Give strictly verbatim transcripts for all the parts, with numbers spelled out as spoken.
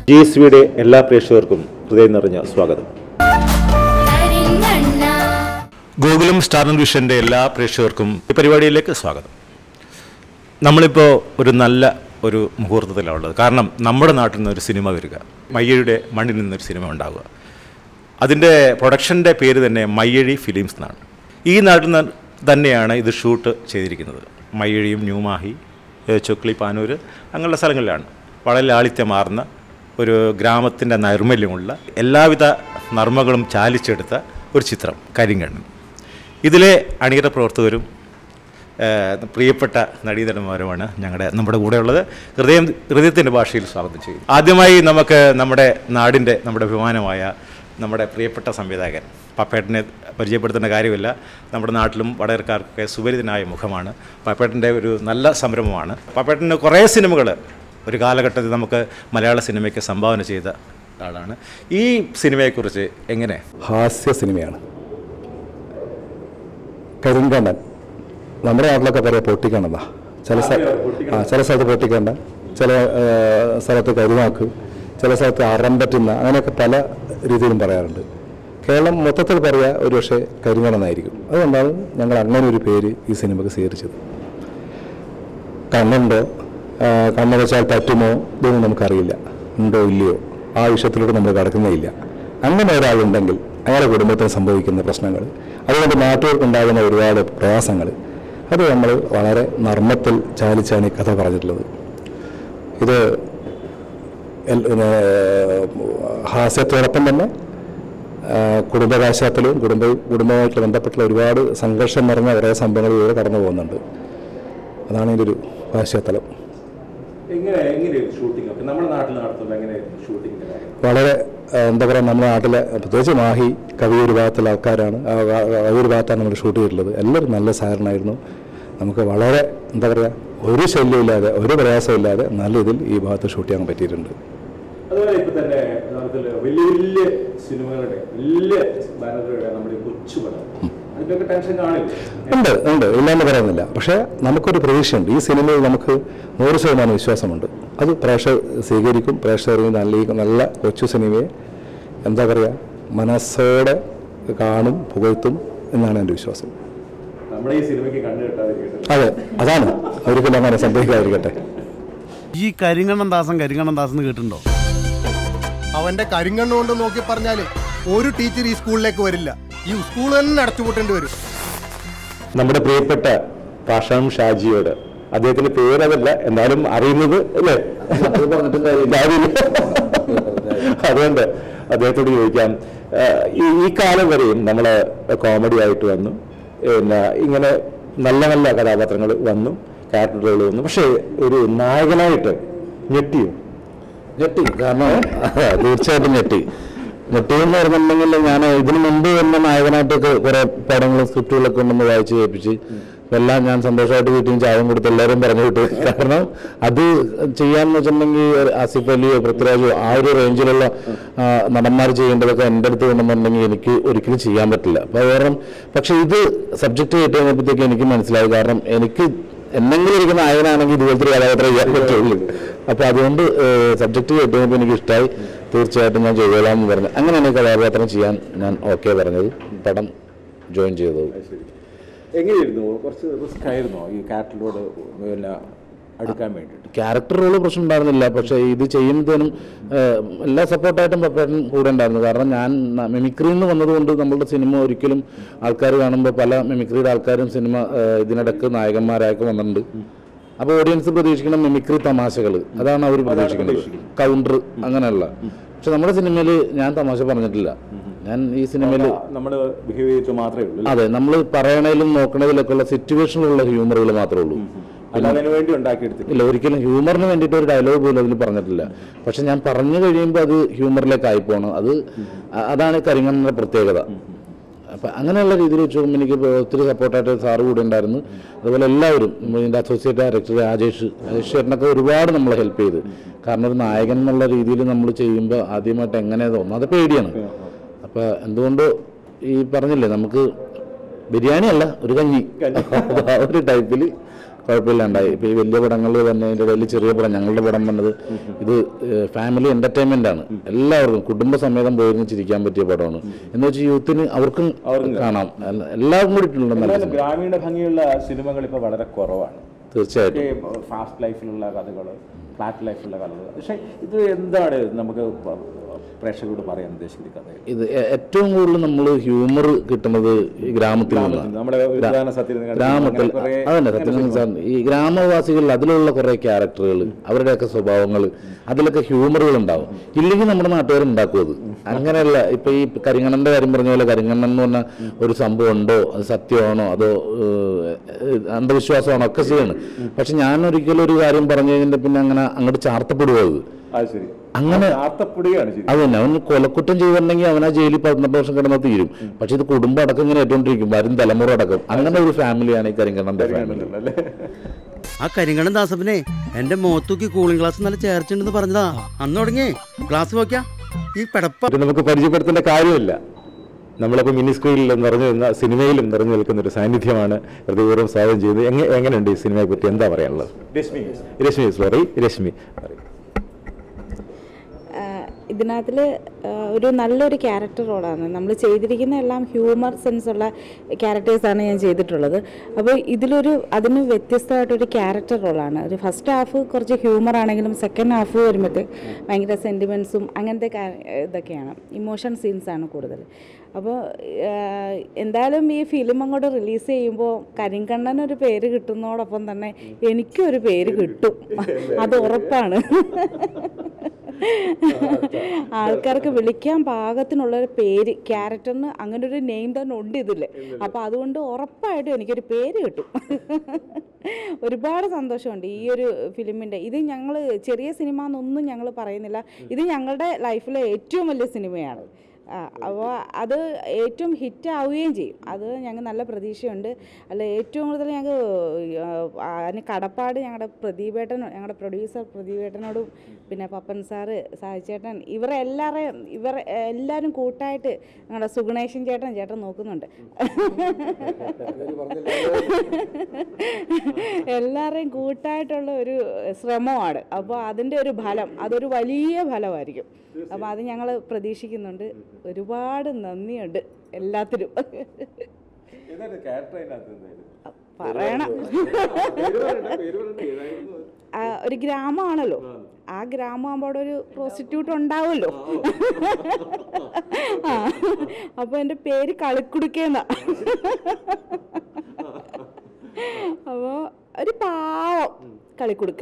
G S വിയുടെ എല്ലാ പ്രേക്ഷകർക്കും ഹൃദയം നിറഞ്ഞ സ്വാഗതം. ഗോകുലം സ്റ്റാർ വിഷൻ്റെ എല്ലാ പ്രേക്ഷകർക്കും ഈ പരിപാടിയിലേക്ക് സ്വാഗതം. നമ്മളിപ്പോൾ ഒരു നല്ല ഒരു മുഹൂർത്തത്തിലാണ് ഉള്ളത്. കാരണം നമ്മുടെ നാട്ടിൽ നിന്നൊരു സിനിമ വരിക, മയ്യഴിയുടെ മണ്ണിൽ നിന്നൊരു സിനിമ ഉണ്ടാവുക. അതിൻ്റെ പ്രൊഡക്ഷൻ്റെ പേര് തന്നെ മയ്യഴി ഫിലിംസ് എന്നാണ്. ഈ നാട്ടിൽ നിന്ന് തന്നെയാണ് ഇത് ഷൂട്ട് ചെയ്തിരിക്കുന്നത്. മയ്യഴിയും ന്യൂമാഹി, ചൊക്ലി, പാനൂർ അങ്ങനെയുള്ള സ്ഥലങ്ങളിലാണ്. വളരെ ലാളിത്യമാർന്ന ഒരു ഗ്രാമത്തിൻ്റെ നൈർമല്യമുള്ള എല്ലാവിധ നർമ്മകളും ചാലിച്ചെടുത്ത ഒരു ചിത്രം കരിങ്കണ്ണൻ. ഇതിലെ അണിയറ പ്രവർത്തകരും പ്രിയപ്പെട്ട നടീനടന്മാരുമാണ് ഞങ്ങളുടെ നമ്മുടെ കൂടെയുള്ളത്. ഹൃദയം ഹൃദയത്തിൻ്റെ ഭാഷയിൽ സ്വാഗതം ചെയ്യും. ആദ്യമായി നമുക്ക് നമ്മുടെ നാടിൻ്റെ നമ്മുടെ അഭിമാനമായ നമ്മുടെ പ്രിയപ്പെട്ട സംവിധായകൻ പപ്പേട്ടനെ പരിചയപ്പെടുത്തേണ്ട കാര്യമില്ല. നമ്മുടെ നാട്ടിലും വടകരക്കാർക്കൊക്കെ സുപരിചിതനായ മുഖമാണ്. പപ്പേട്ടൻ്റെ ഒരു നല്ല സംരംഭമാണ്. പപ്പേട്ടന് കുറേ സിനിമകൾ ഒരു കാലഘട്ടത്തിൽ നമുക്ക് മലയാള സിനിമയ്ക്ക് സംഭാവന ചെയ്ത ആളാണ്. ഈ സിനിമയെക്കുറിച്ച് എങ്ങനെ? ഹാസ്യ സിനിമയാണ് കരിങ്കണ്ണൻ. നമ്മുടെ നാട്ടിലൊക്കെ പറയാം പൊട്ടിക്കണ്ടെന്നാ. ചില ആ ചില സ്ഥലത്ത് പൊട്ടിക്കണ്ട, ചില സ്ഥലത്ത് കരുവാക്ക്, ചില സ്ഥലത്ത് അറം പറ്റുന്ന, അങ്ങനെയൊക്കെ പല രീതിയിലും പറയാറുണ്ട്. കേരളം മൊത്തത്തിൽ പറയുക ഒരു പക്ഷേ കരിങ്കണ്ണെന്നായിരിക്കും. അതുകൊണ്ടാണ് ഞങ്ങൾ അങ്ങനെ ഒരു പേര് ഈ സിനിമയ്ക്ക് സ്വീകരിച്ചത്. കണ്ണുണ്ടോ, കണ്ണ് വെച്ചാൽ പറ്റുമോ, ഇതൊന്നും നമുക്കറിയില്ല. ഉണ്ടോ ഇല്ലയോ, ആ വിഷയത്തിലൂടെ നമ്മൾ കടക്കുന്നേ ഇല്ല. അങ്ങനെ ഒരാളുണ്ടെങ്കിൽ അയാളുടെ കുടുംബത്തിൽ സംഭവിക്കുന്ന പ്രശ്നങ്ങൾ, അതുകൊണ്ട് നാട്ടുകാർക്കുണ്ടാകുന്ന ഒരുപാട് പ്രയാസങ്ങൾ, അത് നമ്മൾ വളരെ നർമ്മത്തിൽ ചാലിച്ചാണ് ഈ കഥ പറഞ്ഞിട്ടുള്ളത്. ഇത് ഹാസ്യത്തോടൊപ്പം തന്നെ കുടുംബ പശ്ചാത്തലവും കുടുംബ കുടുംബവുമായിട്ട് ബന്ധപ്പെട്ടുള്ള ഒരുപാട് സംഘർഷം നിറഞ്ഞ കുറേ സംഭവങ്ങളിലൂടെ കടന്നു പോകുന്നുണ്ട്. അതാണ് ഇതിൻ്റെ ഒരു പശ്ചാത്തലം. വളരെ എന്താ പറയുക, നമ്മുടെ നാട്ടിലെ പ്രത്യേകിച്ച് മാഹി കവിയൂർ ഭാഗത്തുള്ള ആൾക്കാരാണ്, കവിയൂർ ഭാഗത്താണ് നമ്മൾ ഷൂട്ട് ചെയ്തിട്ടുള്ളത്. എല്ലാവരും നല്ല സഹകരണമായിരുന്നു. നമുക്ക് വളരെ എന്താ പറയുക, ഒരു ശല്യമില്ലാതെ ഒരു പ്രയാസമില്ലാതെ നല്ല ഇതിൽ ഈ ഭാഗത്ത് ഷൂട്ട് ചെയ്യാൻ പറ്റിയിട്ടുണ്ട്. അതുപോലെ ഇപ്പം തന്നെ വലിയ വലിയ സിനിമകളുടെ വലിയ ബാനറുകളുടെ നമ്മുടെ കൊച്ചു പടം, അതിൻ്റെയൊക്കെ ടെൻഷൻ കാണില്ല. ഉണ്ട് ഉണ്ട് ഇല്ലാന്ന് പറയുന്നില്ല. പക്ഷേ നമുക്കൊരു പ്രതീക്ഷയുണ്ട്. ഈ സിനിമയിൽ നമുക്ക് നൂറ് ശതമാനം വിശ്വാസമുണ്ട്. അത് പ്രേക്ഷകർ സ്വീകരിക്കും. പ്രേക്ഷകർ നല്ല നല്ല കൊച്ചു സിനിമയെ എന്താ പറയുക, മനസ്സോടെ കാണും, പുകഴ്ത്തും എന്നാണ് എൻ്റെ വിശ്വാസം. നമ്മുടെ ഈ സിനിമയ്ക്ക് കണ്ടു കിട്ടാതിരിക്കട്ടെ. അതെ, അതാണ് ഒരിക്കലും അങ്ങനെ സംഭവിക്കാതിരിക്കട്ടെ. ഈ കരിങ്കണ്ണൻ ദാസൻ കരിങ്കണ്ണൻ ദാസൻ കേട്ടിട്ടുണ്ടോ? അവന്റെ കരിങ്കണ്ണ കൊണ്ട് നോക്കി പറഞ്ഞാല് ഒരു ടീച്ചർ ഈ സ്കൂളിലേക്ക് വരില്ല. ഈ സ്കൂൾ തന്നെ അടച്ചുപൂട്ടേണ്ടി വരും. നമ്മുടെ പ്രിയപ്പെട്ട പാഷാം ഷാജിയോട്, അദ്ദേഹത്തിന്റെ പേരതല്ല എന്നാലും അറിയുന്നത് അല്ലേ, അതുകൊണ്ട് അദ്ദേഹത്തോട് ചോദിക്കാം. ഈ കാലം വരെയും നമ്മൾ കോമഡി ആയിട്ട് വന്നു, പിന്നെ ഇങ്ങനെ നല്ല നല്ല കഥാപാത്രങ്ങൾ വന്നു, ക്യാരക്ടറുകൾ വന്നു. പക്ഷേ ഒരു നായകനായിട്ട് ഞെട്ടിയോ? ഞെട്ടി. കാരണം തീർച്ചയായിട്ടും ഞെട്ടി. ഞെട്ടി എന്ന് പറഞ്ഞിട്ടുണ്ടെങ്കിൽ ഞാൻ ഇതിനു മുമ്പ് തന്നെ നായകനായിട്ടൊക്കെ കുറെ പടങ്ങളും സ്ക്രിപ്റ്റുകളൊക്കെ ഉണ്ടെന്ന് വായിച്ച് കേൾപ്പിച്ച് എല്ലാം ഞാൻ സന്തോഷമായിട്ട് വീട്ടിൽ ചായം കൊടുത്ത് എല്ലാവരും പറഞ്ഞു വിട്ടു. കാരണം അത് ചെയ്യാന്ന് വെച്ചിട്ടുണ്ടെങ്കിൽ ആസിഫ് അലിയോ പൃഥ്വിരാജോ ആ ഒരു റേഞ്ചിലുള്ള നടന്മാർ ചെയ്യേണ്ടതൊക്കെ എൻ്റെ അടുത്ത് കൊണ്ടെന്നുണ്ടെങ്കിൽ എനിക്ക് ഒരിക്കലും ചെയ്യാൻ പറ്റില്ല. അപ്പോൾ കാരണം പക്ഷെ ഇത് സബ്ജക്റ്റ് കേട്ട് കഴിഞ്ഞപ്പോഴത്തേക്ക് എനിക്ക് മനസ്സിലായി. കാരണം എനിക്ക് എന്തെങ്കിലും ഇരിക്കുന്ന നായകനാണെങ്കിൽ ഇതുപോലത്തെ ഒരു കഥാപാത്രം ചെയ്യാൻ പറ്റുള്ളൂ. അപ്പോൾ അതുകൊണ്ട് സബ്ജക്റ്റ് കേട്ട് കഴിഞ്ഞപ്പോൾ എനിക്ക് ഇഷ്ടമായി. തീർച്ചയായിട്ടും ഞാൻ ചെയ്തോളാം എന്ന് പറഞ്ഞു. അങ്ങനെയാണ് ഈ കഥാപാത്രം ചെയ്യാൻ ഞാൻ ഓക്കെ പറഞ്ഞത്, പടം ജോയിൻ ചെയ്തത്. എങ്ങനെയായിരുന്നു? കുറച്ച് റിസ്ക് ആയിരുന്നോ ഈ ക്യാരക്ടറിനോട് പിന്നെ അടുക്കാൻ വേണ്ടിയിട്ട്? ക്യാരക്ടർ റോള് പ്രശ്നം ഉണ്ടായിരുന്നില്ല. പക്ഷേ ഇത് ചെയ്യുന്നതിനും എല്ലാ സപ്പോർട്ടായിട്ടും പപ്പേട്ടൻ കൂടെ ഉണ്ടായിരുന്നു. കാരണം ഞാൻ മിമിക്രിയിൽ നിന്ന് വന്നതുകൊണ്ട് നമ്മളുടെ സിനിമ ഒരിക്കലും ആൾക്കാർ കാണുമ്പോൾ പല മിമിക്രിയുടെ ആൾക്കാരും സിനിമ ഇതിനിടക്ക് നായകന്മാരായൊക്കെ വന്നിട്ടുണ്ട്. അപ്പോൾ ഓഡിയൻസ് പ്രതീക്ഷിക്കണം മിമിക്രി തമാശകൾ, അതാണ് അവർ പ്രതീക്ഷിക്കുന്നത്, കൗണ്ടർ അങ്ങനെയല്ല. പക്ഷെ നമ്മുടെ സിനിമയിൽ ഞാൻ തമാശ പറഞ്ഞിട്ടില്ല. ഞാൻ ഈ സിനിമയിൽ അതെ നമ്മൾ പറയണതിലും നോക്കണതിലൊക്കെ ഉള്ള സിറ്റുവേഷനിലുള്ള ഹ്യൂമറുകൾ മാത്രമേ ഉള്ളൂ. ഇല്ല, ഒരിക്കലും ഹ്യൂമറിന് വേണ്ടിയിട്ട് ഒരു ഡയലോഗ് പോലും അതിൽ പറഞ്ഞിട്ടില്ല. പക്ഷെ ഞാൻ പറഞ്ഞു കഴിയുമ്പോൾ അത് ഹ്യൂമറിലേക്ക് ആയി പോകണം. അത് അതാണ് കരിങ്കണ്ണൻ്റെ പ്രത്യേകത. അപ്പം അങ്ങനെയുള്ള രീതിയിൽ വെച്ച് നോക്കുമ്പോൾ എനിക്ക് ഒത്തിരി സപ്പോർട്ടായിട്ട് സാറ് കൂടെ ഉണ്ടായിരുന്നു. അതുപോലെ എല്ലാവരും ഇതിൻ്റെ അസോസിയേറ്റ് ഡയറക്ടർ രാജേഷ് രാജേഷ് ചേട്ടനൊക്കെ ഒരുപാട് നമ്മളെ ഹെൽപ്പ് ചെയ്ത്. കാരണം ഒരു നായകൻ എന്നുള്ള രീതിയിൽ നമ്മൾ ചെയ്യുമ്പോൾ ആദ്യമായിട്ട് എങ്ങനെ തോന്നുന്നത് അത് പേടിയാണ്. അപ്പം എന്തുകൊണ്ട് ഈ പറഞ്ഞില്ലേ, നമുക്ക് ബിരിയാണി അല്ല ഒരു കഞ്ഞി, ആ ഒരു ടൈപ്പിൽ കുഴപ്പമില്ലാണ്ടായി. ഇപ്പോൾ ഈ വലിയ പടങ്ങളിൽ തന്നെ അതിൻ്റെ ഇടയിൽ ചെറിയ പടം ഞങ്ങളുടെ പടം വന്നത് ഇത് ഫാമിലി എൻ്റർടൈൻമെൻ്റ് ആണ്. എല്ലാവർക്കും കുടുംബസമേതം പോയിരുന്ന് ചിരിക്കാൻ പറ്റിയ പടമാണ്. എന്ന് വെച്ചാൽ യൂത്തിന് അവർക്കും കാണാം, എല്ലാവരും കൂടിയിട്ടുള്ള ഗ്രാമീണ ഭംഗിയുള്ള സിനിമകൾ ഇപ്പോൾ വളരെ കുറവാണ്. തീർച്ചയായിട്ടും ഫാസ്റ്റ് ലൈഫിലുള്ള കഥകൾ, ഫ്ലാറ്റ് ലൈഫിലുള്ള കഥകൾ. പക്ഷേ ഇത് എന്താണ് നമുക്ക് പ്രേക്ഷകരോട് പറയാൻ ഉദ്ദേശിക്കുന്ന കഥ? ഇത് ഏറ്റവും കൂടുതൽ നമ്മൾ ഹ്യൂമർ കിട്ടുന്നത് ഈ ഗ്രാമത്തിൽ നിന്നാണ്. ഗ്രാമത്തിൽ അതന്നെ സത്യം സാർ, ഈ ഗ്രാമവാസികളിൽ അതിലുള്ള കുറേ ക്യാരക്ടറുകൾ, അവരുടെയൊക്കെ സ്വഭാവങ്ങൾ, അതിലൊക്കെ ഹ്യൂമറുകൾ ഉണ്ടാവും. ഇല്ലെങ്കിൽ നമ്മുടെ നാട്ടുകാർ ഉണ്ടാക്കും അത്. അങ്ങനെയല്ല ഇപ്പം ഈ കരിങ്ങണ്ണൻ്റെ കാര്യം പറഞ്ഞ പോലെ കരിങ്ങണ്ണൻ എന്ന് പറഞ്ഞ ഒരു സംഭവം ഉണ്ടോ, അത് സത്യമാണോ അതോ അന്ധവിശ്വാസമാണോ ഒക്കെ ചെയ്യണം. പക്ഷെ ഞാൻ ഒരിക്കലും ഒരു കാര്യം പറഞ്ഞു കഴിഞ്ഞിട്ട് പിന്നെ അങ്ങനെ അങ്ങോട്ട് ചാർത്തപ്പെടുക അത് അങ്ങനെ അത് തന്നെ. അവൻ കൊലക്കുറ്റം ചെയ്തിട്ടുണ്ടെങ്കിൽ അവൻ ആ ജയിലിൽ പതിനെട്ട് വർഷം കിടന്നാൽ തീരും. പക്ഷെ ഇത് കുടുംബം അടക്കം ഇങ്ങനെ ഏറ്റുകൊണ്ടിരിക്കും, വരും തലമുറ അടക്കം. അങ്ങനെ ഒരു ഫാമിലിയാണ് ഈ കരിങ്കണ്ണന്റെ ഫാമിലി. ആ കരിങ്കണ്ണൻ ദാസപ്പനെ എന്റെ മുഖത്തൂക്കി കൂളിംഗ് ഗ്ലാസ് നല്ല ചേർച്ചുണ്ടെന്ന് പറഞ്ഞതാ. അന്ന് തുടങ്ങി ക്ലാസ് നോക്കിയാ ഈ പെടപ്പ നമുക്ക് പരിചയപ്പെടുത്തേണ്ട കാര്യമില്ല. നമ്മളിപ്പോൾ മിനി സ്ക്രീനിൽ നിറഞ്ഞു നിന്ന സിനിമയിലും നിറഞ്ഞു നിൽക്കുന്ന ഒരു സാന്നിധ്യമാണ് ഹൃദയപൂർവ്വം സ്വാഗതം ചെയ്തത്. എങ്ങനെ എങ്ങനെയുണ്ട് ഈ സിനിമയെ പറ്റി എന്താ പറയാനുള്ളത്? രശ്മി രശ്മി സോറി രശ്മി ഇതിനകത്തിൽ ഒരു നല്ലൊരു ക്യാരക്ടർ റോളാണ് നമ്മൾ ചെയ്തിരിക്കുന്ന. എല്ലാം ഹ്യൂമർ സെൻസ് ഉള്ള ക്യാരക്ടേഴ്സാണ് ഞാൻ ചെയ്തിട്ടുള്ളത്. അപ്പോൾ ഇതിലൊരു അതിന് വ്യത്യസ്തമായിട്ടൊരു ക്യാരക്ടർ റോളാണ്. ഒരു ഫസ്റ്റ് ഹാഫ് കുറച്ച് ഹ്യൂമർ ആണെങ്കിലും സെക്കൻഡ് ഹാഫ് വരുമ്പോഴത്തേക്ക് ഭയങ്കര സെൻറ്റിമെൻറ്റ്സും അങ്ങനത്തെ ഇതൊക്കെയാണ്, ഇമോഷൻ സീൻസാണ് കൂടുതൽ. അപ്പോൾ എന്തായാലും ഈ ഫിലിം അങ്ങോട്ട് റിലീസ് ചെയ്യുമ്പോൾ കരിങ്കണ്ണനൊരു പേര് കിട്ടുന്നതോടൊപ്പം തന്നെ എനിക്കൊരു പേര് കിട്ടും, അത് ഉറപ്പാണ്. ആൾക്കാർക്ക് വിളിക്കാൻ പാകത്തിനുള്ളൊരു പേര്, ക്യാരക്ടറിന് അങ്ങനെ ഒരു നെയിം തന്നെ ഉണ്ട് ഇതില്. അപ്പോൾ അതുകൊണ്ട് ഉറപ്പായിട്ടും എനിക്കൊരു പേര് കിട്ടും. ഒരുപാട് സന്തോഷമുണ്ട് ഈ ഒരു ഫിലിമിൻ്റെ. ഇത് ഞങ്ങൾ ചെറിയ സിനിമ എന്നൊന്നും ഞങ്ങൾ പറയുന്നില്ല, ഇത് ഞങ്ങളുടെ ലൈഫിലെ ഏറ്റവും വലിയ സിനിമയാണ്. അപ്പോൾ അത് ഏറ്റവും ഹിറ്റ് ആവുകയും ചെയ്യും, അത് ഞങ്ങൾക്ക് നല്ല പ്രതീക്ഷയുണ്ട്. അല്ല ഏറ്റവും കൂടുതൽ ഞങ്ങൾക്ക് അതിന് കടപ്പാട് ഞങ്ങളുടെ പ്രദീപേട്ടൻ, ഞങ്ങളുടെ പ്രൊഡ്യൂസർ പ്രദീപേട്ടനോടും പിന്നെ പപ്പൻ സാറ്, സാഹിച്ചേട്ടൻ, ഇവരെ എല്ലാവരെയും ഇവർ എല്ലാവരും കൂട്ടായിട്ട് ഞങ്ങളുടെ സുഗണേശൻ ചേട്ടൻ ചേട്ടൻ നോക്കുന്നുണ്ട്. എല്ലാവരെയും കൂട്ടായിട്ടുള്ള ഒരു ശ്രമമാണ്. അപ്പോൾ അതിൻ്റെ ഒരു ഫലം, അതൊരു വലിയ ഫലമായിരിക്കും. അപ്പോൾ അത് ഞങ്ങൾ പ്രതീക്ഷിക്കുന്നുണ്ട്. ഒരുപാട് നന്ദിയുണ്ട് എല്ലാത്തിനും. പറയണം, ഒരു ഗ്രാമമാണല്ലോ, ആ ഗ്രാമമാകുമ്പോൾ അവിടെ ഒരു പ്രോസ്റ്റിറ്റ്യൂട്ട് ഉണ്ടാവുമല്ലോ. ആ അപ്പോൾ എൻ്റെ പേര് കളിക്കുടുക്കേന്നാ. അപ്പോൾ ഒരു പാവം കളിക്കുടുക്ക,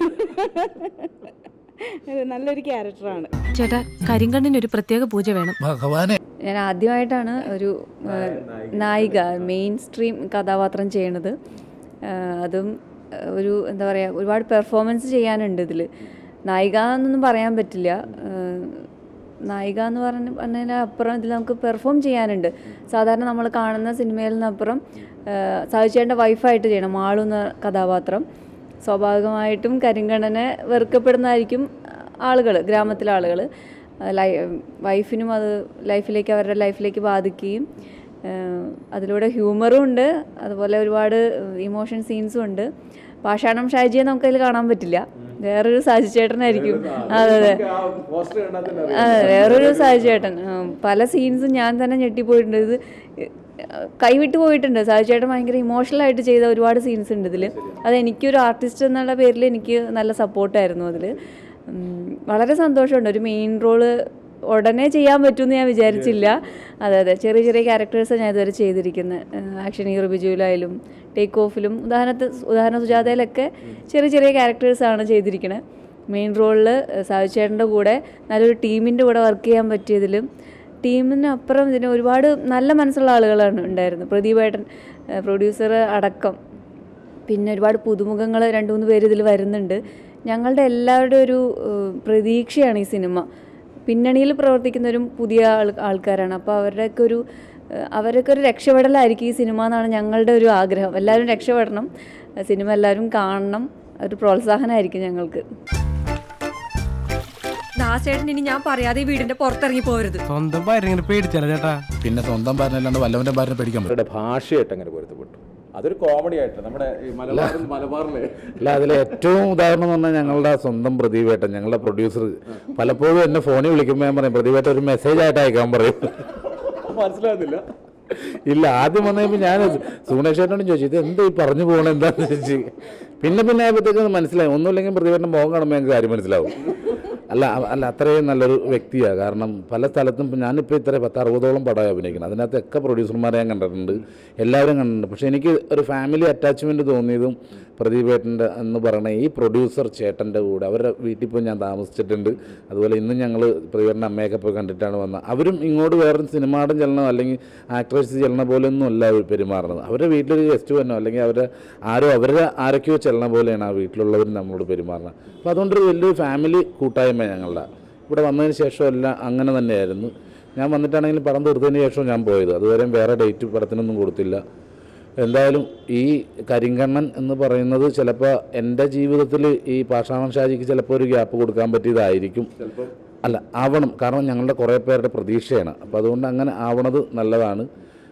നല്ലൊരു ക്യാരക്ടറാണ്. ചേട്ടാ, കരിങ്കണ്ണിന് ഒരു പ്രത്യേക പൂജ വേണം. ഭഗവാനെ, ഞാൻ ആദ്യമായിട്ടാണ് ഒരു നായിക മെയിൻ സ്ട്രീം കഥാപാത്രം ചെയ്യണത്. അതും ഒരു എന്താ പറയുക, ഒരുപാട് പെർഫോമൻസ് ചെയ്യാനുണ്ട് ഇതിൽ. നായിക എന്നൊന്നും പറയാൻ പറ്റില്ല, നായിക എന്ന് പറഞ്ഞ പറഞ്ഞതിന് അപ്പുറം ഇതിൽ നമുക്ക് പെർഫോം ചെയ്യാനുണ്ട്. സാധാരണ നമ്മൾ കാണുന്ന സിനിമയിൽ നിന്നപ്പുറം സാഹിച്ചേട്ടൻ്റെ വൈഫായിട്ട് ചെയ്യണം മാളു എന്ന കഥാപാത്രം. സ്വാഭാവികമായിട്ടും കരിങ്കണ്ണനെ വെറുക്കപ്പെടുന്നതായിരിക്കും ആളുകൾ, ഗ്രാമത്തിലെ ആളുകൾ. ലൈ വൈഫിനും അത് ലൈഫിലേക്ക് അവരുടെ ലൈഫിലേക്ക് ബാധിക്കുകയും അതിലൂടെ ഹ്യൂമറും ഉണ്ട്, അതുപോലെ ഒരുപാട് ഇമോഷൻ സീൻസും ഉണ്ട്. പാഷാണം ഷാജിയെ നമുക്കതിൽ കാണാൻ പറ്റില്ല, വേറൊരു സാജിച്ചേട്ടനായിരിക്കും. അതെ അതെ അതെ വേറൊരു സാജിച്ചേട്ടൻ. പല സീൻസും ഞാൻ തന്നെ ഞെട്ടിപ്പോയിട്ടുണ്ട്. ഇത് കൈവിട്ട് പോയിട്ടുണ്ട്. സാജിച്ചേട്ടൻ ഭയങ്കര ഇമോഷണലായിട്ട് ചെയ്ത ഒരുപാട് സീൻസ് ഉണ്ട് ഇതിൽ. അതെനിക്കൊരു ആർട്ടിസ്റ്റ് എന്നുള്ള പേരിൽ എനിക്ക് നല്ല സപ്പോർട്ടായിരുന്നു അതിൽ. വളരെ സന്തോഷമുണ്ട്. ഒരു മെയിൻ റോള് ഉടനെ ചെയ്യാൻ പറ്റുമെന്ന് ഞാൻ വിചാരിച്ചില്ല. അതെ അതെ ചെറിയ ചെറിയ ക്യാരക്ടേഴ്സാണ് ഞാൻ ഇതുവരെ ചെയ്തിരിക്കുന്നത്. ആക്ഷൻ ഹീറോ ബിജുവിലായാലും ടേക്ക് ഓഫിലും ഉദാഹരണത്ത് ഉദാഹരണ സുജാതയിലൊക്കെ ചെറിയ ചെറിയ ക്യാരക്ടേഴ്സാണ് ചെയ്തിരിക്കുന്നത്. മെയിൻ റോളിൽ സാജിച്ചേട്ടൻ്റെ കൂടെ നല്ലൊരു ടീമിൻ്റെ കൂടെ വർക്ക് ചെയ്യാൻ പറ്റിയതിലും ടീമിനപ്പുറം ഇതിന് ഒരുപാട് നല്ല മനസ്സുള്ള ആളുകളാണ് ഉണ്ടായിരുന്നത്. പ്രദീപേട്ടൻ പ്രൊഡ്യൂസർ അടക്കം, പിന്നെ ഒരുപാട് പുതുമുഖങ്ങൾ രണ്ട് മൂന്ന് പേര് ഇതിൽ വരുന്നുണ്ട്. ഞങ്ങളുടെ എല്ലാവരുടെ ഒരു പ്രതീക്ഷയാണ് ഈ സിനിമ. പിന്നണിയിൽ പ്രവർത്തിക്കുന്നവരും പുതിയ ആൾ ആൾക്കാരാണ്. അപ്പോൾ അവരുടെയൊക്കെ ഒരു അവരൊക്കെ ഒരു രക്ഷപ്പെടലായിരിക്കും ഈ സിനിമ എന്നാണ് ഞങ്ങളുടെ ഒരു ആഗ്രഹം. എല്ലാവരും രക്ഷപ്പെടണം, സിനിമ എല്ലാവരും കാണണം, ഒരു പ്രോത്സാഹനമായിരിക്കും ഞങ്ങൾക്ക്. ദാസേട്ടൻ ഇനി ഞാൻ പറയാതെ ഈ വീടിന്റെ പുറത്തിറങ്ങി പോകരുത്. സ്വന്തം ഭാര്യ പേടിച്ചാലോ ചേട്ടാ? പിന്നെ സ്വന്തം ഭാര്യനല്ലാണ്ട് വല്ലവന്റെ ഭാര്യനെ പേടിക്കാൻ പറ്റും. ഭാഷയായിട്ട് അങ്ങനെ പൊരുത്തപ്പെട്ടു. അതൊരു കോമഡി ആയിട്ട് നമ്മുടെ ഈ മലബാറിൽ മലബാറിലെ അല്ല, അതിലെ ഏറ്റവും ഉദാഹരണം എന്ന് പറഞ്ഞാൽ ഞങ്ങളുടെ സ്വന്തം പ്രദീപേട്ടൻ, ഞങ്ങളുടെ പ്രൊഡ്യൂസർ പലപ്പോഴും എന്നെ ഫോണിൽ വിളിക്കുമ്പോൾ ഞാൻ പറയും പ്രദീപേട്ടൻ ഒരു മെസ്സേജ് ആയിട്ട് അയക്കാൻ പറയും. മനസ്സിലാകുന്നില്ല. ഇല്ല, ആദ്യം വന്നപ്പോൾ ഞാൻ സുഗുണേഷേട്ടനോടും ചോദിച്ചു ഇത് എന്താ ഈ പറഞ്ഞു പോകണം എന്താണെന്ന് ചോദിച്ചു. പിന്നെ പിന്നെ ആയപ്പോഴത്തേക്ക് മനസ്സിലായി, ഒന്നുമില്ലെങ്കിൽ പ്രതിപേട്ടൻ മുഖം കാണുമ്പോൾ ഞങ്ങൾക്ക് കാര്യം മനസ്സിലാവും. അല്ല അല്ല അത്രയും നല്ലൊരു വ്യക്തിയാണ്. കാരണം പല സ്ഥലത്തും ഞാനിപ്പോൾ ഇത്ര പത്ത് അറുപതോളം പടമായി അഭിനയിക്കണം. അതിനകത്തൊക്കെ പ്രൊഡ്യൂസർമാരെ ഞാൻ കണ്ടിട്ടുണ്ട്, എല്ലാവരും കണ്ടിട്ടുണ്ട്. പക്ഷേ എനിക്ക് ഒരു ഫാമിലി അറ്റാച്ച്മെൻറ്റ് തോന്നിയതും പ്രദീപേട്ടൻ്റെ എന്ന് പറയുന്ന ഈ പ്രൊഡ്യൂസർ ചേട്ടൻ്റെ കൂടെ അവരുടെ വീട്ടിൽ പോയി ഞാൻ താമസിച്ചിട്ടുണ്ട്. അതുപോലെ ഇന്നും ഞങ്ങൾ പ്രദീപേട്ടൻ്റെ അമ്മയൊക്കെ പോയി കണ്ടിട്ടാണ് വന്നത്. അവരും ഇങ്ങോട്ട് വേറൊരു സിനിമാടൻ ചെല്ലണം അല്ലെങ്കിൽ ആക്ട്രസ് ചെല്ലണ പോലെ ഒന്നും അല്ല അവർ പെരുമാറുന്നത്. അവരുടെ വീട്ടിലൊരു ഗസ്റ്റ് വന്നോ അല്ലെങ്കിൽ അവരുടെ ആരോ അവരുടെ ആരൊക്കെയോ ചെല്ലണ പോലെയാണ് ആ വീട്ടിലുള്ളവർ നമ്മളോട് പെരുമാറുന്നത്. അപ്പോൾ അതുകൊണ്ടൊരു വലിയൊരു ഫാമിലി കൂട്ടായ്മ ഞങ്ങളുടെ ഇവിടെ വന്നതിന് ശേഷം എല്ലാം അങ്ങനെ തന്നെയായിരുന്നു. ഞാൻ വന്നിട്ടാണെങ്കിലും പടം തീർത്തതിന് ശേഷം ഞാൻ പോയത്, അതുവരെയും വേറെ ഡേറ്റ് പടത്തിനൊന്നും കൊടുത്തില്ല. എന്തായാലും ഈ കരിങ്കണ്ണൻ എന്ന് പറയുന്നത് ചിലപ്പോൾ എൻ്റെ ജീവിതത്തിൽ ഈ പാഷാണൻ ഷാജിക്ക് ചിലപ്പോൾ ഒരു ഗ്യാപ്പ് കൊടുക്കാൻ പറ്റിയതായിരിക്കും. അല്ല ആവണം, കാരണം ഞങ്ങളുടെ കുറേ പേരുടെ പ്രതീക്ഷയാണ്. അപ്പോൾ അതുകൊണ്ട് അങ്ങനെ ആവണത് നല്ലതാണ്.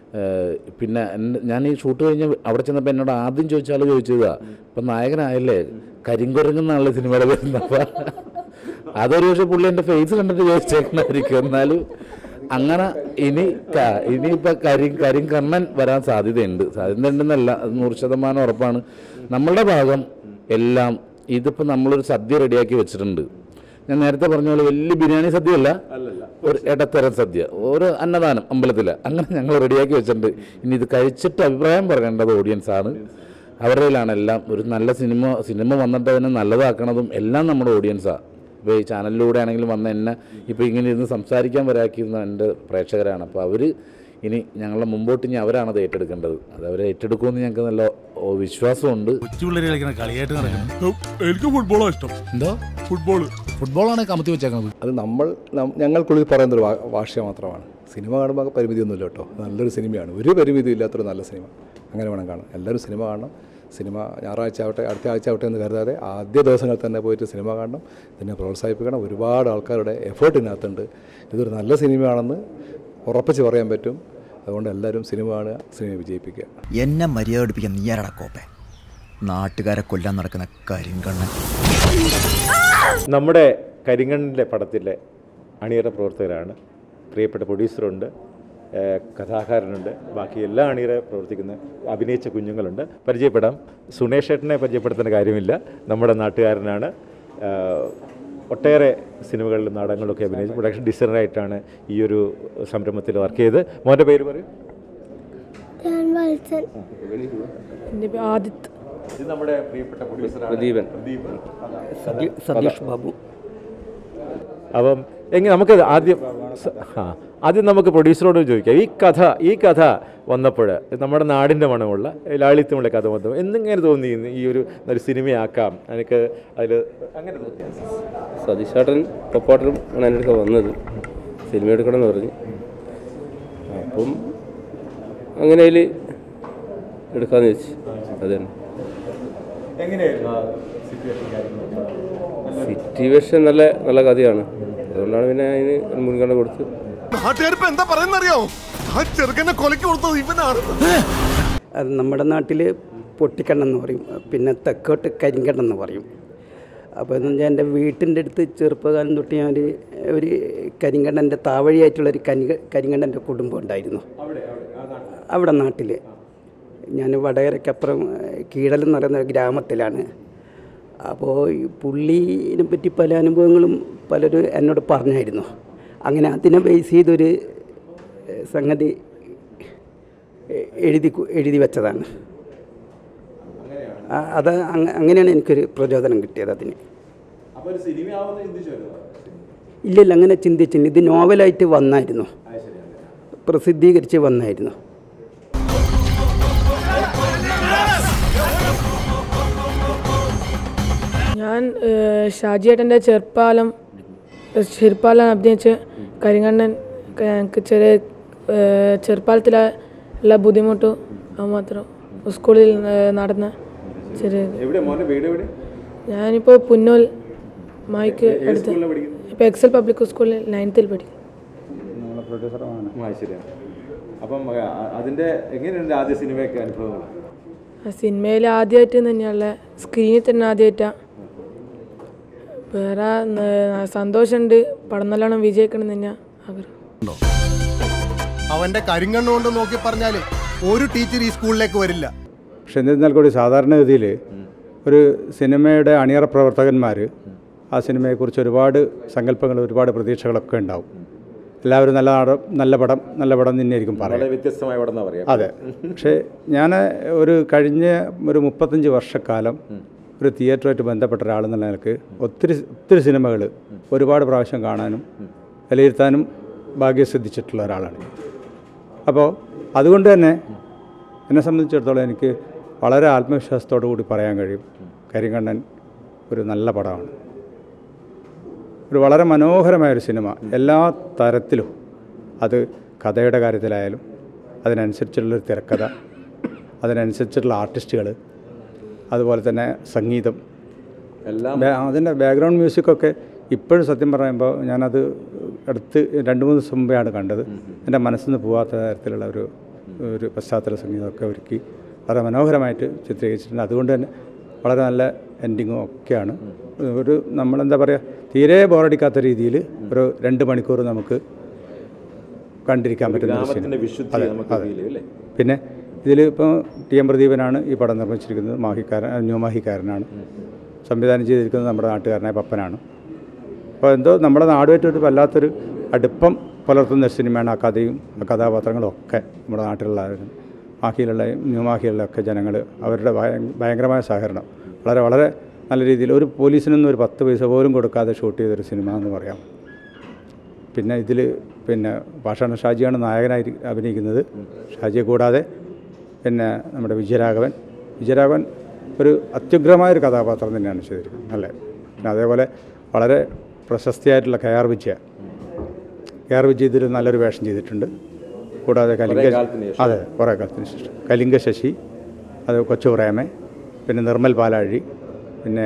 പിന്നെ ഞാൻ ഈ ഷൂട്ട് കഴിഞ്ഞ് അവിടെ ചെന്നപ്പോൾ എന്നോട് ആദ്യം ചോദിച്ചാൽ ചോദിച്ചതാ ഇപ്പം നായകനായല്ലേ കരിങ്കുരങ്ങെന്നാണല്ലോ സിനിമയുടെ വരുന്നത്. അപ്പോൾ അതൊരു പക്ഷേ പുള്ളി എൻ്റെ ഫേസ് കണ്ടിട്ട് ചോദിച്ചേക്കണായിരിക്കും. എന്നാലും അങ്ങനെ ഇനി ഇനിയിപ്പോൾ കരി കരിങ്കണ്ണൻ വരാൻ സാധ്യതയുണ്ട്. സാധ്യത ഉണ്ടെന്നല്ല, അത് നൂറ് ശതമാനം ഉറപ്പാണ്. നമ്മളുടെ ഭാഗം എല്ലാം ഇതിപ്പോൾ നമ്മളൊരു സദ്യ റെഡിയാക്കി വെച്ചിട്ടുണ്ട്. ഞാൻ നേരത്തെ പറഞ്ഞ പോലെ വലിയ ബിരിയാണി സദ്യയല്ല, ഒരു ഇടത്തരം സദ്യ, ഒരു അന്നദാനം അമ്പലത്തിൽ, അങ്ങനെ ഞങ്ങൾ റെഡിയാക്കി വെച്ചിട്ടുണ്ട്. ഇനി ഇത് കഴിച്ചിട്ട് അഭിപ്രായം പറയേണ്ടത് ഓഡിയൻസാണ്. അവരുടെയിലാണ് എല്ലാം. ഒരു നല്ല സിനിമ സിനിമ വന്നിട്ട് അതിനെ നല്ലതാക്കണതും എല്ലാം നമ്മുടെ ഓഡിയൻസാണ്. ഇപ്പോൾ ഈ ചാനലിലൂടെ ആണെങ്കിലും വന്ന എന്നെ ഇപ്പോൾ ഇങ്ങനെ ഇരുന്ന് സംസാരിക്കാൻ വരാക്കിയിരുന്ന എൻ്റെ പ്രേക്ഷകരാണ്. അപ്പോൾ അവർ ഇനി ഞങ്ങളുടെ മുമ്പോട്ട് ഇനി അവരാണത് ഏറ്റെടുക്കേണ്ടത്. അത് അവരെ ഏറ്റെടുക്കുമെന്ന് ഞങ്ങൾക്ക് നല്ല വിശ്വാസമുണ്ട്. കളിയായിട്ട് എനിക്ക് ഫുട്ബോളോ ഇഷ്ടം. എന്തോ ഫുട്ബോൾ ഫുട്ബോളാണ് കമത്തി വെച്ചേക്കുന്നത്. അത് നമ്മൾ ഞങ്ങൾക്കുള്ളിൽ പറയുന്നൊരു ഭാഷ മാത്രമാണ്. സിനിമ കാണുമ്പോൾ പരിമിതിയൊന്നുമില്ല കേട്ടോ. നല്ലൊരു സിനിമയാണ്, ഒരു പരിമിതി ഇല്ലാത്തൊരു നല്ല സിനിമ. അങ്ങനെ വേണം കാണാൻ. എല്ലാവരും സിനിമ കാണണം. സിനിമ ഞായറാഴ്ച ആവട്ടെ അടുത്ത ആഴ്ച ആവട്ടെ എന്ന് കരുതാതെ ആദ്യ ദിവസങ്ങളിൽ തന്നെ പോയിട്ട് സിനിമ കാണണം. ഇതിനെ പ്രോത്സാഹിപ്പിക്കണം. ഒരുപാട് ആൾക്കാരുടെ എഫേർട്ട് ഇതിനകത്തുണ്ട്. ഇതൊരു നല്ല സിനിമയാണെന്ന് ഉറപ്പിച്ച് പറയാൻ പറ്റും. അതുകൊണ്ട് എല്ലാവരും സിനിമ കാണുക, സിനിമ വിജയിപ്പിക്കുക. എന്നെ മര്യാദ പഠിപ്പിക്കാൻ നീയാരടാ കോപ്പെ, നാട്ടുകാരെ കൊല്ലാൻ നടക്കുന്ന കരിങ്കണ്ണൻ. നമ്മുടെ കരിങ്കണ്ണിൻ്റെ പടത്തിലെ അണിയറ പ്രവർത്തകരാണ്. പ്രിയപ്പെട്ട പ്രൊഡ്യൂസറുണ്ട്, കഥാകാരനുണ്ട്, ബാക്കി എല്ലാ അണിയറ പ്രവർത്തിക്കുന്ന അഭിനയിച്ച കുഞ്ഞുങ്ങളുണ്ട്. പരിചയപ്പെടാം. സുനേഷ് ഏട്ടനെ പരിചയപ്പെടുത്തേണ്ട കാര്യമില്ല, നമ്മുടെ നാട്ടുകാരനാണ്. ഒട്ടേറെ സിനിമകളിലും നാടകങ്ങളിലൊക്കെ അഭിനയിച്ചു. പ്രൊഡക്ഷൻ ഡിസൈനറായിട്ടാണ് ഈ ഒരു സംരംഭത്തിൽ വർക്ക് ചെയ്ത്. മോൻ്റെ പേര് പറയും. ആദിത്യ. ഇത് നമ്മുടെ പ്രിയപ്പെട്ട പ്രൊഡ്യൂസറാണ് പ്രദീപൻ. സതീഷ് ബാബു. അപ്പം എങ്ങനെ നമുക്ക് ആദ്യം ആ ആദ്യം നമുക്ക് പ്രൊഡ്യൂസറോട് ചോദിക്കാം. ഈ കഥ ഈ കഥ വന്നപ്പോൾ നമ്മുടെ നാടിൻ്റെ മണമുള്ള ലാളിത്യമുള്ള കഥ വന്നപ്പോൾ എന്നിങ്ങനെ തോന്നി ഈ ഒരു ഒരു സിനിമയാക്കാം എനിക്ക് അതിൽ അങ്ങനെ തോന്നി? സതീഷേട്ടൻ പൊപ്പാട്ടനും ആണ് എൻ്റെ അടുക്ക വന്നത്, സിനിമ എടുക്കണമെന്ന് പറഞ്ഞ്. അപ്പം അങ്ങനെ അതിൽ എടുക്കാമെന്ന് വെച്ച്. അത് തന്നെ സിറ്റുവേഷൻ നല്ല നല്ല കഥയാണ്. അതുകൊണ്ടാണ് പിന്നെ അതിന് മുൻഗണന കൊടുത്ത്. നാട്ടുകാരിപ്പോ എന്താ പറയുന്നറിയോ, ആ ചെറുക്കനെ കൊലക്ക് കൊടുത്തത് ഇവനാണ്. അത് നമ്മുടെ നാട്ടിൽ പൊട്ടിക്കണ്ണെന്ന് പറയും, പിന്നെ തെക്കോട്ട് കരിങ്കണ്ണെന്ന് പറയും. അപ്പോൾ എന്ന് വെച്ചാൽ എൻ്റെ വീട്ടിൻ്റെ അടുത്ത് ചെറുപ്പകാലം തൊട്ട് ഞാൻ ഒരു കരിങ്കണ്ണൻ്റെ താവഴിയായിട്ടുള്ളൊരു കനി കരിങ്കണ്ണൻ്റെ കുടുംബം ഉണ്ടായിരുന്നു അവിടെ നാട്ടിൽ. ഞാൻ വടകരക്കപ്പുറം കീഴലെന്ന് പറയുന്ന ഒരു ഗ്രാമത്തിലാണ്. അപ്പോൾ ഈ പുള്ളിനെ പറ്റി പല അനുഭവങ്ങളും പലരും എന്നോട് പറഞ്ഞായിരുന്നു. അങ്ങനെ അതിനെ ബേസ് ചെയ്തൊരു സംഗതി എഴുതി എഴുതി വെച്ചതാണ്. അത് അങ്ങനെയാണ് എനിക്കൊരു പ്രചോദനം കിട്ടിയത് അതിന്. ഇല്ലില്ല, അങ്ങനെ ചിന്തിച്ചില്ല. ഇത് നോവലായിട്ട് വന്നായിരുന്നു, പ്രസിദ്ധീകരിച്ച് വന്നായിരുന്നു. ഞാൻ ഷാജിയേട്ടൻ്റെ ചെറുപ്പാലം ചെറുപ്പാലം അഭിനയിച്ച് കരിങ്കണ്ണൻ ഞങ്ങൾക്ക് ചെറിയ ചെറുപ്പാലത്തിലുള്ള ബുദ്ധിമുട്ട് മാത്രം സ്കൂളിൽ നടന്ന ചെറിയ. ഞാനിപ്പോൾ പുന്നൂൽ മായ്ക്ക് അടുത്ത് ഇപ്പോൾ എക്സൽ പബ്ലിക് സ്കൂളിൽ നയൻത്തിൽ പഠിക്കും. അപ്പം അതിൻ്റെ എങ്ങനെയുണ്ട് ആദ്യ സിനിമയൊക്കെ അനുഭവങ്ങൾ? സിനിമയിൽ ആദ്യമായിട്ട് തന്നെയുള്ള സ്ക്രീനിൽ തന്നെ ആദ്യമായിട്ടാണ്. വേറെ സന്തോഷമുണ്ട്. പടം നല്ലോണം വിജയിക്കണം തന്നെയാണ് ആഗ്രഹം. അവന്റെ കരിങ്കണ്ണുകൊണ്ട് നോക്കി പറഞ്ഞാൽ ഒരു ടീച്ചർ ഈ സ്കൂളിലേക്ക് വരില്ല. പക്ഷെ എന്നിരുന്നാൽ കൂടി സാധാരണഗതിയിൽ ഒരു സിനിമയുടെ അണിയറ പ്രവർത്തകന്മാർ ആ സിനിമയെക്കുറിച്ച് ഒരുപാട് സങ്കല്പങ്ങൾ, ഒരുപാട് പ്രതീക്ഷകളൊക്കെ ഉണ്ടാവും. എല്ലാവരും നല്ല നാടൻ, നല്ല പടം, നല്ല പടം തന്നെയായിരിക്കും പറയുക. വ്യത്യസ്തമായ പടം എന്നാ പറയാം. അതെ. പക്ഷേ ഞാൻ ഒരു കഴിഞ്ഞ ഒരു മുപ്പത്തഞ്ച് വർഷക്കാലം ഒരു തിയേറ്ററുമായിട്ട് ബന്ധപ്പെട്ട ഒരാളെന്നുള്ള നിലക്ക് ഒത്തിരി ഒത്തിരി സിനിമകൾ ഒരുപാട് പ്രാവശ്യം കാണാനും വിലയിരുത്താനും ഭാഗ്യം സിദ്ധിച്ചിട്ടുള്ള ഒരാളാണ്. അപ്പോൾ അതുകൊണ്ട് തന്നെ എന്നെ സംബന്ധിച്ചിടത്തോളം എനിക്ക് വളരെ ആത്മവിശ്വാസത്തോടു കൂടി പറയാൻ കഴിയും, കരിങ്കണ്ണൻ ഒരു നല്ല പടമാണ്. ഒരു വളരെ മനോഹരമായൊരു സിനിമ എല്ലാ തരത്തിലും, അത് കഥയുടെ കാര്യത്തിലായാലും അതിനനുസരിച്ചുള്ളൊരു തിരക്കഥ, അതിനനുസരിച്ചിട്ടുള്ള ആർട്ടിസ്റ്റുകൾ, അതുപോലെ തന്നെ സംഗീതം, എല്ലാം അതിൻ്റെ ബാക്ക്ഗ്രൗണ്ട് മ്യൂസിക്കൊക്കെ ഇപ്പോഴും സത്യം പറയുമ്പോൾ ഞാനത് അടുത്ത് രണ്ട് മൂന്ന് ദിവസം മുമ്പെയാണ് കണ്ടത്. എൻ്റെ മനസ്സിൽ നിന്ന് പോകാത്ത തരത്തിലുള്ള ഒരു ഒരു പശ്ചാത്തല സംഗീതമൊക്കെ ഒരുക്കി വളരെ മനോഹരമായിട്ട് ചിത്രീകരിച്ചിട്ടുണ്ട്. അതുകൊണ്ട് തന്നെ വളരെ നല്ല എൻഡിങ്ങും ഒക്കെയാണ്. ഒരു നമ്മളെന്താ പറയുക, തീരെ ബോറടിക്കാത്ത രീതിയിൽ ഒരു രണ്ട് മണിക്കൂർ നമുക്ക് കണ്ടിരിക്കാൻ പറ്റുന്ന ഒരു സിനിമ. പിന്നെ ഇതിൽ ഇപ്പോൾ ടി എം പ്രദീപനാണ് ഈ പടം നിർമ്മിച്ചിരിക്കുന്നത്. മാഹിക്കാരൻ, ന്യൂ മാഹിക്കാരനാണ്. സംവിധാനം ചെയ്തിരിക്കുന്നത് നമ്മുടെ നാട്ടുകാരനായ പപ്പനാണ്. അപ്പോൾ എന്തോ നമ്മുടെ നാടുമായിട്ടൊരു വല്ലാത്തൊരു അടുപ്പം പുലർത്തുന്ന ഒരു സിനിമയാണ്. ആ കഥയും ആ കഥാപാത്രങ്ങളും ഒക്കെ നമ്മുടെ നാട്ടിലുള്ളവരും മാഹിയിലുള്ള ന്യൂ മാഹിയിലുള്ള ഒക്കെ ജനങ്ങൾ അവരുടെ ഭയങ്കരമായ സഹകരണം, വളരെ വളരെ നല്ല രീതിയിൽ ഒരു പോലീസിനൊന്നും ഒരു പത്ത് പൈസ പോലും കൊടുക്കാതെ ഷൂട്ട് ചെയ്തൊരു സിനിമ എന്ന് പറയാം. പിന്നെ ഇതിൽ പിന്നെ പാഷാണ ഷാജിയാണ് നായകനായി അഭിനയിക്കുന്നത്. ഷാജിയെ കൂടാതെ പിന്നെ നമ്മുടെ വിജയരാഘവൻ വിജയരാഘവൻ ഒരു അത്യുഗ്രമായൊരു കഥാപാത്രം തന്നെയാണ് ചെയ്തിരിക്കുന്നത്. അല്ലേ. പിന്നെ അതേപോലെ വളരെ പ്രശസ്തിയായിട്ടുള്ള K R Vijaya K R Vijaya ഇതിൽ നല്ലൊരു വേഷം ചെയ്തിട്ടുണ്ട്. കൂടാതെ കലിംഗ, അതെ കുറേ കാലത്തിന് ശേഷം കലിംഗ ശശി, അത് കൊച്ചു പ്രേമ, പിന്നെ നിർമ്മൽ പാലാഴി, പിന്നെ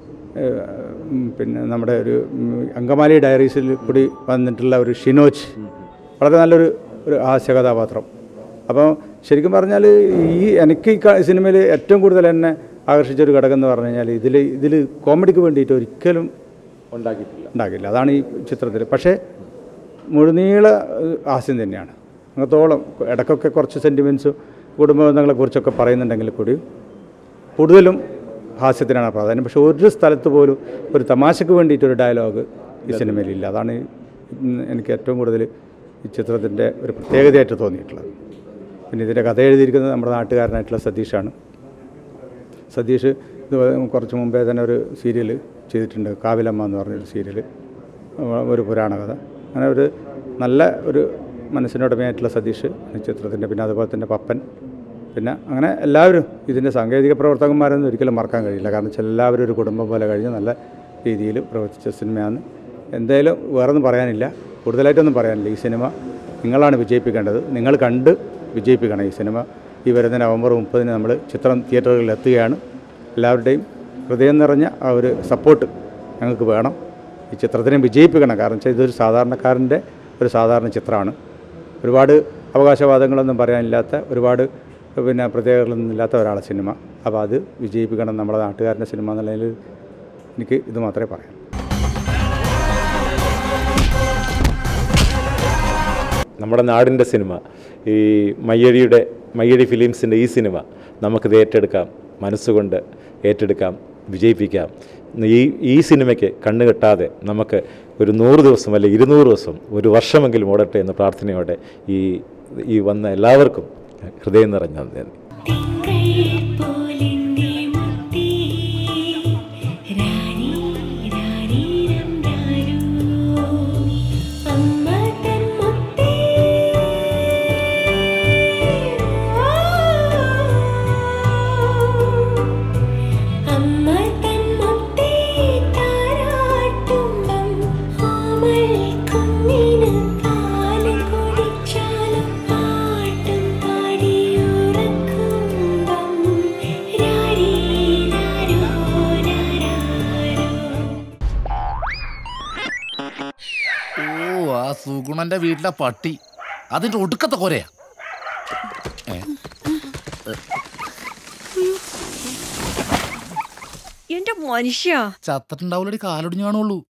പിന്നെ നമ്മുടെ ഒരു അങ്കമാലി ഡയറീസിൽ കൂടി വന്നിട്ടുള്ള ഒരു ഷിനോജ്, വളരെ നല്ലൊരു ഒരു ഹാസ്യ കഥാപാത്രം. അപ്പോൾ ശരിക്കും പറഞ്ഞാൽ ഈ എനിക്ക് ഈ സിനിമയിൽ ഏറ്റവും കൂടുതൽ എന്നെ ആകർഷിച്ചൊരു ഘടകം എന്ന് പറഞ്ഞു കഴിഞ്ഞാൽ ഇതിൽ ഇതിൽ കോമഡിക്ക് വേണ്ടിയിട്ട് ഒരിക്കലും ഉണ്ടാക്കിയിട്ടില്ല ഉണ്ടാക്കില്ല അതാണ് ഈ ചിത്രത്തിൽ. പക്ഷേ മുഴുനീള ഹാസ്യം തന്നെയാണ്. അങ്ങനത്തോളം ഇടയ്ക്കൊക്കെ കുറച്ച് സെൻറ്റിമെൻറ്റ്സും കുടുംബ ബന്ധങ്ങളെക്കുറിച്ചൊക്കെ പറയുന്നുണ്ടെങ്കിൽ കൂടി കൂടുതലും ഹാസ്യത്തിനാണ് പ്രാധാന്യം. പക്ഷേ ഒരു സ്ഥലത്ത് പോലും ഒരു തമാശയ്ക്ക് വേണ്ടിയിട്ടൊരു ഡയലോഗ് ഈ സിനിമയിലില്ല. അതാണ് എനിക്ക് ഏറ്റവും കൂടുതൽ ഈ ചിത്രത്തിൻ്റെ ഒരു പ്രത്യേകതയായിട്ട് തോന്നിയിട്ടുള്ളത്. പിന്നെ ഇതിൻ്റെ കഥ എഴുതിയിരിക്കുന്നത് നമ്മുടെ നാട്ടുകാരനായിട്ടുള്ള സതീഷാണ്. സതീഷ് ഇത് കുറച്ച് മുമ്പേ തന്നെ ഒരു സീരിയൽ ചെയ്തിട്ടുണ്ട്, കാവിലമ്മ എന്ന് പറഞ്ഞൊരു സീരിയൽ, ഒരു പുരാണ കഥ. അങ്ങനെ ഒരു നല്ല ഒരു മനസ്സിനുടമയായിട്ടുള്ള സതീഷ് ചിത്രത്തിൻ്റെ. പിന്നെ അതുപോലെ തന്നെ പപ്പൻ, പിന്നെ അങ്ങനെ എല്ലാവരും ഇതിൻ്റെ സാങ്കേതിക പ്രവർത്തകന്മാരൊന്നും ഒരിക്കലും മറക്കാൻ കഴിയില്ല. കാരണം വെച്ചാൽ എല്ലാവരും ഒരു കുടുംബം പോലെ കഴിഞ്ഞ് നല്ല രീതിയിൽ പ്രവർത്തിച്ച സിനിമയാണ്. എന്തായാലും വേറൊന്നും പറയാനില്ല, കൂടുതലായിട്ടൊന്നും പറയാനില്ല. ഈ സിനിമ നിങ്ങളാണ് വിജയിപ്പിക്കേണ്ടത്. നിങ്ങൾ കണ്ട് വിജയിപ്പിക്കണം ഈ സിനിമ. ഈ വരുന്ന നവംബർ മുപ്പതിന് നമ്മൾ ചിത്രം തിയേറ്ററുകളിൽ എത്തുകയാണ്. എല്ലാവരുടെയും ഹൃദയം നിറഞ്ഞ ആ ഒരു സപ്പോർട്ട് ഞങ്ങൾക്ക് വേണം. ഈ ചിത്രത്തിനെ വിജയിപ്പിക്കണം. കാരണം വെച്ചാൽ ഇതൊരു സാധാരണക്കാരൻ്റെ ഒരു സാധാരണ ചിത്രമാണ്. ഒരുപാട് അവകാശവാദങ്ങളൊന്നും പറയാനില്ലാത്ത, ഒരുപാട് പിന്നെ പ്രത്യേകതകളൊന്നും ഇല്ലാത്ത ഒരാളെ സിനിമ. അപ്പോൾ അത് വിജയിപ്പിക്കണം നമ്മുടെ നാട്ടുകാരൻ്റെ സിനിമ എന്നുള്ളതിൽ എനിക്ക് ഇത് മാത്രമേ പറയാം. നമ്മുടെ നാടിൻ്റെ സിനിമ, ഈ മയ്യഴിയുടെ മയ്യഴി ഫിലിംസിൻ്റെ ഈ സിനിമ നമുക്കിത് ഏറ്റെടുക്കാം, മനസ്സുകൊണ്ട് ഏറ്റെടുക്കാം, വിജയിപ്പിക്കാം. ഈ ഈ സിനിമയ്ക്ക് കണ്ണുകെട്ടാതെ നമുക്ക് ഒരു നൂറ് ദിവസം അല്ലെ ഇരുന്നൂറ് ദിവസം ഒരു വർഷമെങ്കിലും ഓടട്ടെ എന്ന പ്രാർത്ഥനയോടെ ഈ ഈ വന്ന എല്ലാവർക്കും ഹൃദയം നിറഞ്ഞ നന്ദി. സുഗുണന്റെ വീട്ടിലെ പട്ടി അതിന്റെ ഒടുക്കത്തെ കൊരയാ. എന്റെ മനുഷ്യ ചത്തിട്ടുണ്ടാവില്ലടി കാലൊടിഞ്ഞു കാണുള്ളൂ.